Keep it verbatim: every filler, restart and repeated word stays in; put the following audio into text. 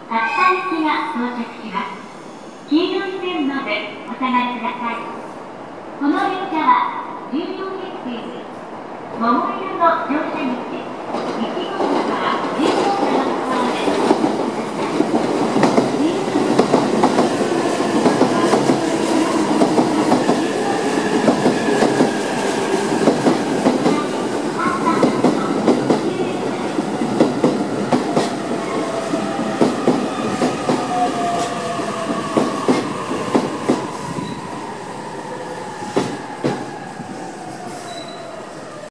秋田行きが到着します。黄色い線までお下がりください。この列車はじゅうよんへんせい桃色の乗